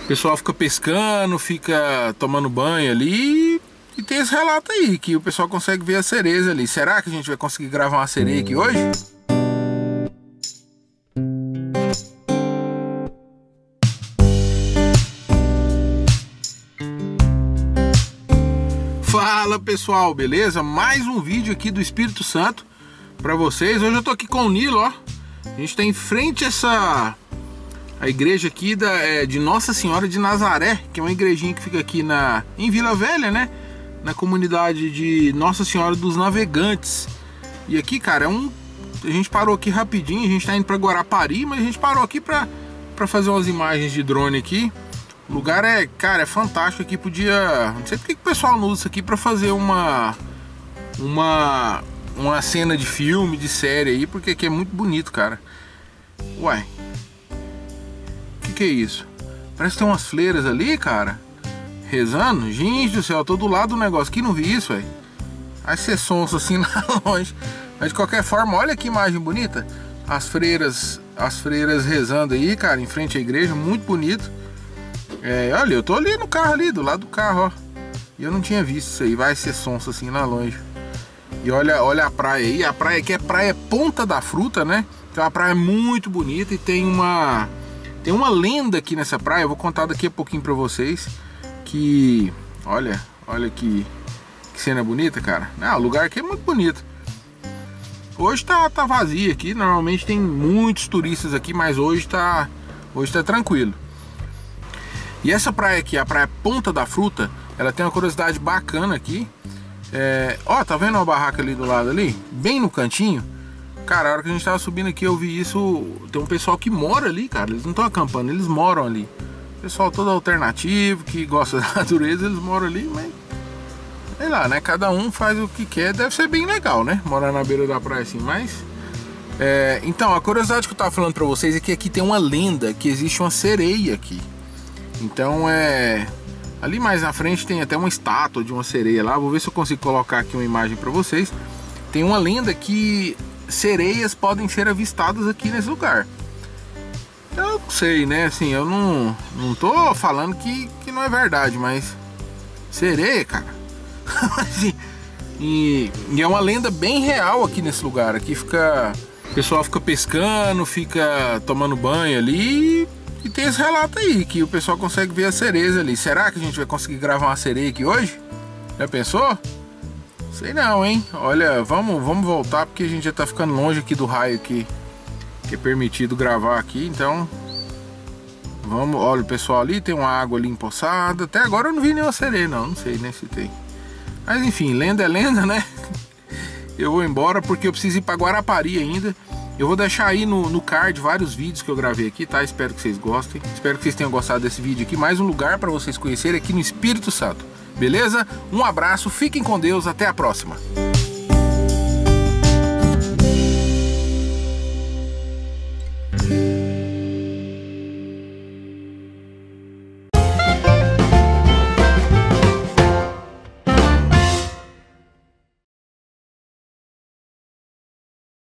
pessoal fica pescando, fica tomando banho ali. E tem esse relato aí, que o pessoal consegue ver as sereias ali. Será que a gente vai conseguir gravar uma sereia aqui hoje? Fala pessoal, beleza? Mais um vídeo aqui do Espírito Santo pra vocês. Hoje eu tô aqui com o Nilo, ó. A gente tá em frente a igreja aqui de Nossa Senhora de Nazaré, que é uma igrejinha que fica aqui em Vila Velha, né? Na comunidade de Nossa Senhora dos Navegantes. E aqui, cara, a gente parou aqui rapidinho. A gente tá indo pra Guarapari, mas a gente parou aqui pra fazer umas imagens de drone aqui. O lugar cara, é fantástico aqui. Não sei porque que o pessoal não usa isso aqui pra fazer uma cena de filme, de série aí, porque aqui é muito bonito, cara. Uai, o que é isso? Parece que tem umas fleiras ali, cara, rezando. Gente do céu, eu tô do lado do negócio aqui, não vi isso, velho. Vai ser sonso assim lá longe. Mas de qualquer forma, olha que imagem bonita. As freiras rezando aí, cara, em frente à igreja, muito bonito. Olha, eu tô ali no carro ali, do lado do carro, ó. E eu não tinha visto isso aí, vai ser sonso assim lá longe. E olha a praia aí, a praia aqui é praia Ponta da Fruta, né? Então é uma praia muito bonita e tem uma lenda aqui nessa praia. Eu vou contar daqui a pouquinho pra vocês. Que, olha que cena bonita, cara. O lugar aqui é muito bonito. Hoje tá vazio aqui, normalmente tem muitos turistas aqui, mas hoje tá tranquilo. E essa praia aqui, a praia Ponta da Fruta, ela tem uma curiosidade bacana aqui. Ó, tá vendo uma barraca ali do lado ali? Bem no cantinho. Cara, a hora que a gente tava subindo aqui eu vi isso. Tem um pessoal que mora ali, cara. Eles não estão acampando, eles moram ali. Pessoal todo alternativo, que gosta da natureza, eles moram ali, mas sei lá, né? Cada um faz o que quer. Deve ser bem legal, né? Morar na beira da praia assim, mas... Então, a curiosidade que eu tava falando pra vocês é que aqui tem uma lenda que existe uma sereia aqui. Então ali mais na frente tem até uma estátua de uma sereia lá. Vou ver se eu consigo colocar aqui uma imagem pra vocês. Tem uma lenda que sereias podem ser avistadas aqui nesse lugar. Eu não sei, né? Assim, eu não tô falando que não é verdade, mas sereia, cara. Assim, e é uma lenda bem real aqui nesse lugar. Aqui o pessoal fica pescando, fica tomando banho ali. E tem esse relato aí, que o pessoal consegue ver as sereias ali. Será que a gente vai conseguir gravar uma sereia aqui hoje? Já pensou? Sei não, hein? Olha, vamos voltar, porque a gente já tá ficando longe aqui do raio que é permitido gravar aqui. Então, vamos. Olha, o pessoal ali, tem uma água ali empoçada. Até agora eu não vi nenhuma sereia, não sei nem se tem. Mas enfim, lenda é lenda, né? Eu vou embora porque eu preciso ir pra Guarapari ainda. Eu vou deixar aí no card vários vídeos que eu gravei aqui, tá? Espero que vocês gostem. Espero que vocês tenham gostado desse vídeo aqui. Mais um lugar para vocês conhecerem aqui no Espírito Santo. Beleza? Um abraço, fiquem com Deus, até a próxima.